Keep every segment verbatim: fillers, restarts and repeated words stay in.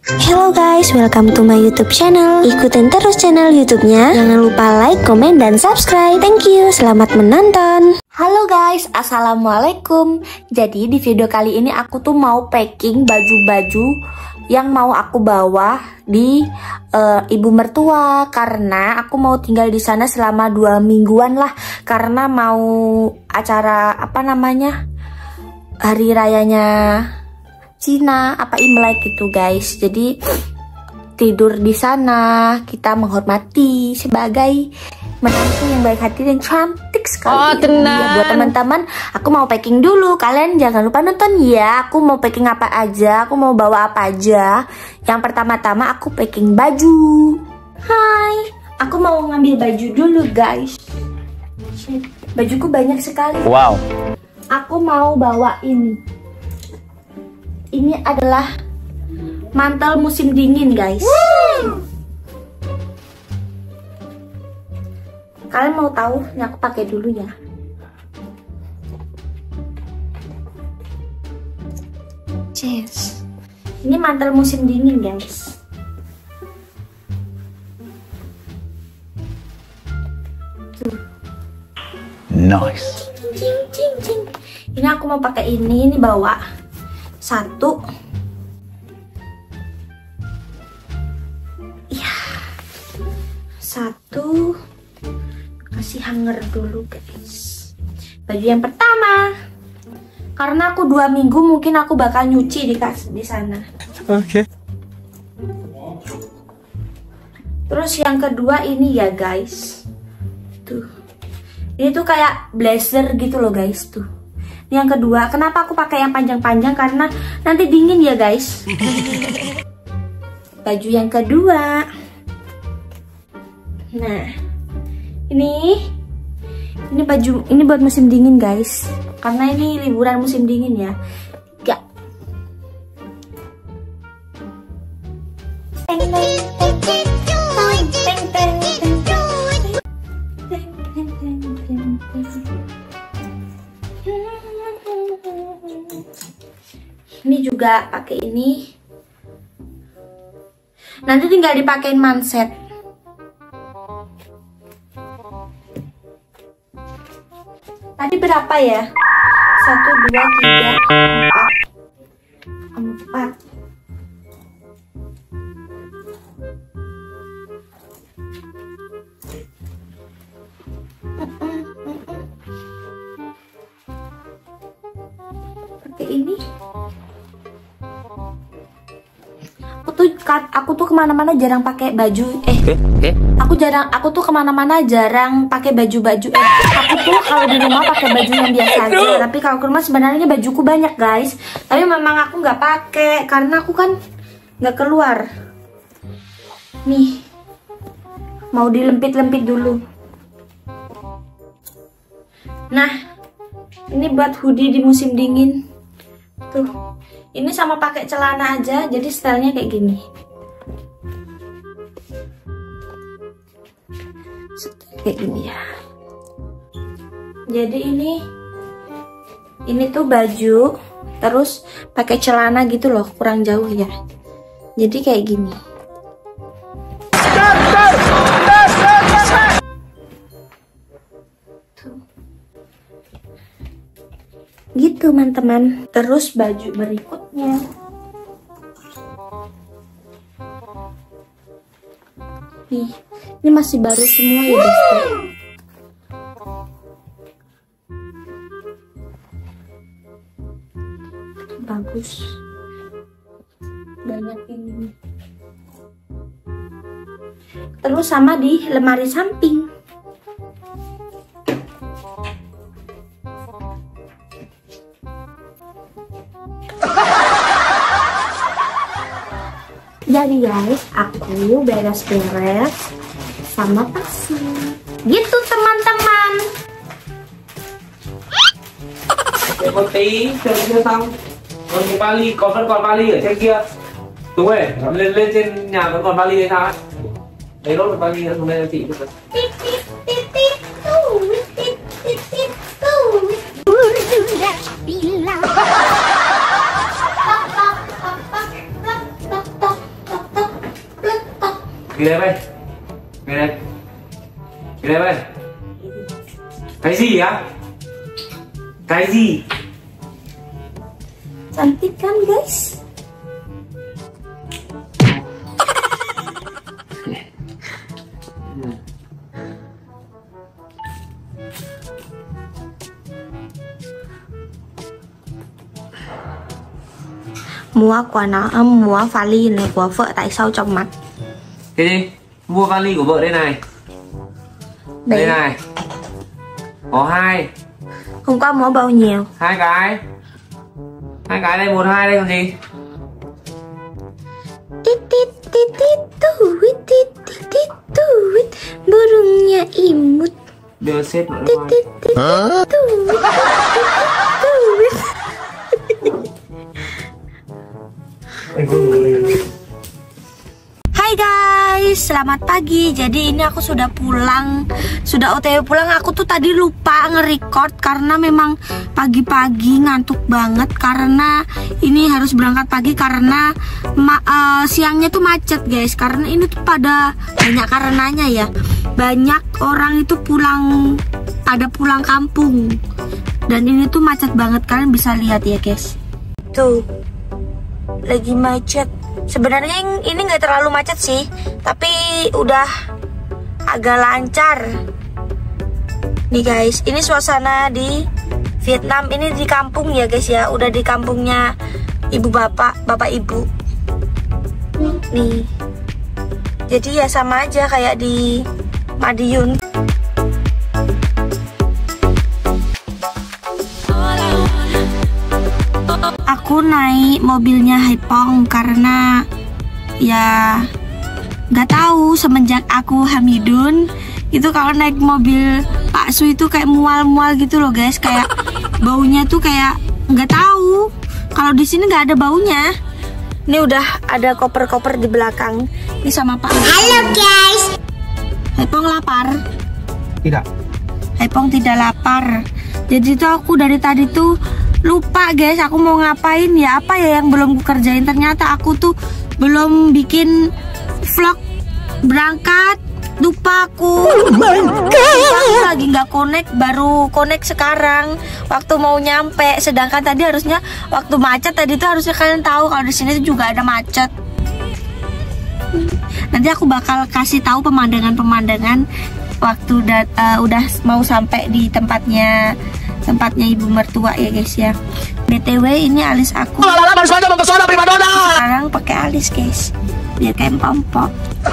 Hello guys, welcome to my YouTube channel. Ikutin terus channel YouTube-nya. Jangan lupa like, komen, dan subscribe. Thank you, selamat menonton. Halo guys, assalamualaikum. Jadi di video kali ini aku tuh mau packing baju-baju yang mau aku bawa di uh, ibu mertua, karena aku mau tinggal di sana selama dua mingguan lah, karena mau acara apa namanya hari rayanya Cina, apa Imlek gitu guys. Jadi tidur di sana, kita menghormati sebagai menantu yang baik hati dan cantik sekali. Oh tenang ya, buat teman-teman, aku mau packing dulu. Kalian jangan lupa nonton ya. Aku mau packing apa aja, aku mau bawa apa aja. Yang pertama-tama aku packing baju. Hai, aku mau ngambil baju dulu guys. Bajuku banyak sekali. Wow. Aku mau bawa ini. Ini adalah mantel musim dingin guys. Woo! Kalian mau tahu? Ini aku pakai dulu ya. Cheers. Ini mantel musim dingin guys. Tuh. Nice. Cing, cing, cing. Ini aku mau pakai ini, ini bawa satu. Ya, satu. Kasih hanger dulu guys. Baju yang pertama, karena aku dua minggu mungkin aku bakal nyuci di kas di sana. Oke. Okay. Terus yang kedua ini ya guys. Tuh. Ini tuh kayak blazer gitu loh guys tuh. Yang kedua, kenapa aku pakai yang panjang-panjang? Karena nanti dingin ya guys. Baju yang kedua. Nah, ini ini baju ini buat musim dingin guys. Karena ini liburan musim dingin ya. Tiga. Teng, teng, teng, teng, teng, teng, teng, teng, teng, teng. Ini juga pakai ini. Nanti tinggal dipakein manset. Tadi berapa ya? Satu, dua, tiga, empat. Empat. Pakai ini. Aku tuh aku tuh kemana-mana jarang pakai baju eh, eh, eh. aku jarang aku tuh kemana-mana jarang pakai baju-baju eh. Aku tuh kalau di rumah pakai baju yang biasa aja, tapi kalau ke rumah sebenarnya bajuku banyak guys, tapi memang aku nggak pakai karena aku kan nggak keluar. Nih, mau dilempit-lempit dulu. Nah, ini buat hoodie di musim dingin tuh. Ini sama pakai celana aja, jadi stylenya kayak gini. Kayak gini ya. Jadi ini ini tuh baju, terus pakai celana gitu loh, kurang jauh ya. Jadi kayak gini. Gitu teman-teman. Terus baju berikutnya nih, ini masih baru semua ya guys. Bagus, banyak ini. Terus sama di lemari samping. Jadi guys, aku beres-beres sama tasnya. Gitu teman-teman. Một tí chơi chưa xong. Còn cái vali, có vẫn còn vali ở trên kia. Đúng rồi, nó lên lên trên nhà vẫn còn vali hay sao ấy. Lấy lốt được vali nữa xuống đây cho chị. Ghi đây đây. Ghi đây. Ghi đây đây. Cái gì á? Cái gì? Cantik kan guys? Mua của nó, mua vali này của vợ tại sao trong mặt? Cái gì? Mua vali của vợ đây này. Đây, đây này. Có hai. Hôm qua mua bao nhiêu? Hai cái. Hai cái đây, một hai đây còn gì? Tit tit tit tit tuit tit tit tit tuit burungnya imut. Đưa xếp vào Tit tit tit tuit tuit. Hai guys, selamat pagi. Jadi ini aku sudah pulang, sudah O T W pulang. Aku tuh tadi lupa nge-record karena memang pagi-pagi ngantuk banget. Karena ini harus berangkat pagi karena ma uh, siangnya tuh macet guys. Karena ini tuh pada banyak karenanya ya. Banyak orang itu pulang, pada pulang kampung. Dan ini tuh macet banget, kalian bisa lihat ya guys. Tuh, lagi macet. Sebenarnya ini nggak terlalu macet sih, tapi udah agak lancar. Nih guys, ini suasana di Vietnam. Ini di kampung ya guys ya, udah di kampungnya ibu bapak, bapak ibu. Nih, jadi ya sama aja kayak di Madiun. Aku naik mobilnya Haipong karena ya nggak tahu, semenjak aku Hamidun itu kalau naik mobil Pak Su itu kayak mual-mual gitu loh guys, kayak baunya tuh kayak nggak tahu. Kalau di sini nggak ada baunya. Ini udah ada koper-koper di belakang. Ini sama Pak. Halo guys. Haipong lapar? Tidak. Haipong tidak lapar. Jadi tuh aku dari tadi tuh lupa guys, aku mau ngapain ya, apa ya yang belum kukerjain. Ternyata aku tuh belum bikin vlog berangkat, lupa aku. Oh my God. Aku lagi nggak connect, baru connect sekarang waktu mau nyampe. Sedangkan tadi harusnya waktu macet tadi tuh harusnya kalian tahu kalau di sini tuh juga ada macet. Nanti aku bakal kasih tahu pemandangan-pemandangan waktu udah, uh, udah mau sampai di tempatnya tempatnya ibu mertua ya guys ya. B T W ini alis aku sekarang pakai alis guys, biar kayak empok.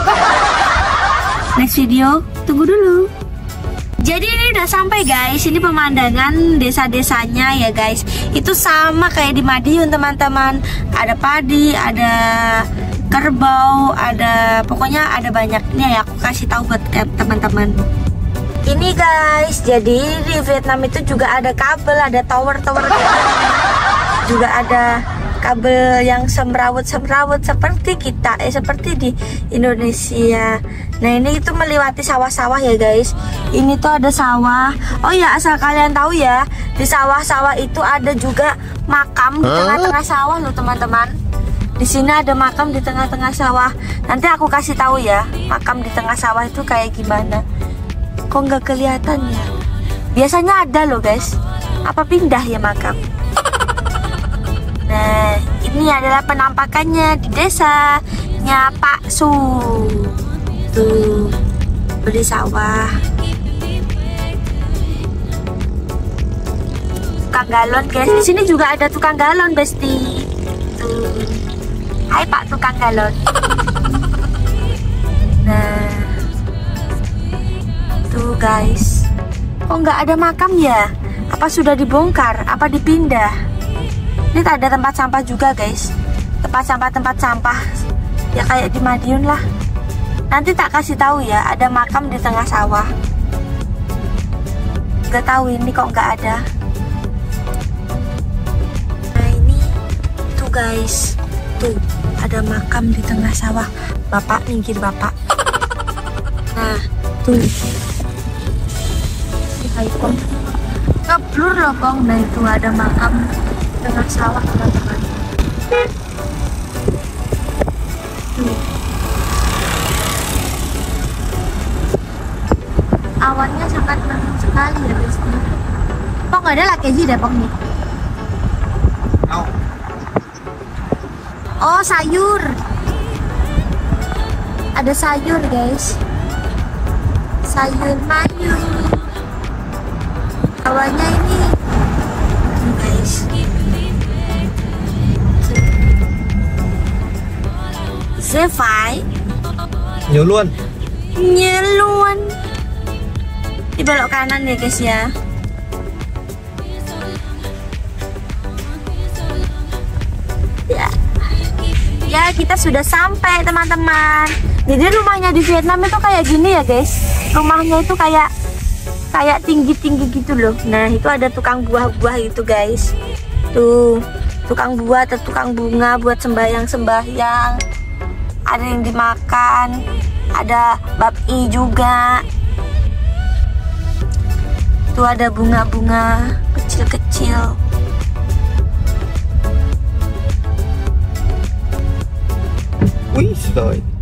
Next video tunggu dulu. Jadi ini udah sampai guys. Ini pemandangan desa-desanya ya guys. Itu sama kayak di Madiun teman-teman. Ada padi, ada kerbau, ada pokoknya ada banyak. Ini ya aku kasih tahu buat teman-teman. Ini guys, jadi di Vietnam itu juga ada kabel, ada tower-tower, juga ada kabel yang semrawut-semrawut seperti kita, eh seperti di Indonesia. Nah ini itu melewati sawah-sawah ya guys. Ini tuh ada sawah. Oh ya, asal kalian tahu ya, di sawah-sawah itu ada juga makam di tengah-tengah sawah loh teman-teman. Di sini ada makam di tengah-tengah sawah. Nanti aku kasih tahu ya, makam di tengah sawah itu kayak gimana. Kok nggak kelihatan ya? Biasanya ada loh guys. Apa pindah ya makam? Nah, ini adalah penampakannya di desanya Pak Su. Tuh, beli sawah. Tukang galon guys. Di sini juga ada tukang galon, Besti. Tuh. Hai Pak tukang galon. Nah, tuh guys, kok nggak ada makam ya? Apa sudah dibongkar? Apa dipindah? Ini tak ada tempat sampah juga guys. Tempat sampah-tempat sampah ya kayak di Madiun lah. Nanti tak kasih tahu ya, ada makam di tengah sawah. Gak tahu ini kok nggak ada. Nah ini tuh guys, tuh ada makam di tengah sawah. Bapak, minggir bapak. Nah tuh, iPhone ngeblur loh Kong. Nah itu ada makam tengah sawah teman-teman. sangat mendung sekali ya guys. Kok nggak ada lagi sih Depok nih? Oh sayur, ada sayur guys, sayur mayur. Awalnya ini guys, Zefai Nhiều luôn. Nyeluan di belok kanan ya guys ya. Ya, ya kita sudah sampai teman-teman. Jadi rumahnya di Vietnam itu kayak gini ya guys. Rumahnya itu kayak kayak tinggi-tinggi gitu loh. Nah itu ada tukang buah-buah itu guys. Tuh tukang buah atau tukang bunga buat sembahyang-sembahyang. Ada yang dimakan, ada babi juga. Tuh ada bunga-bunga kecil-kecil. Úi giời.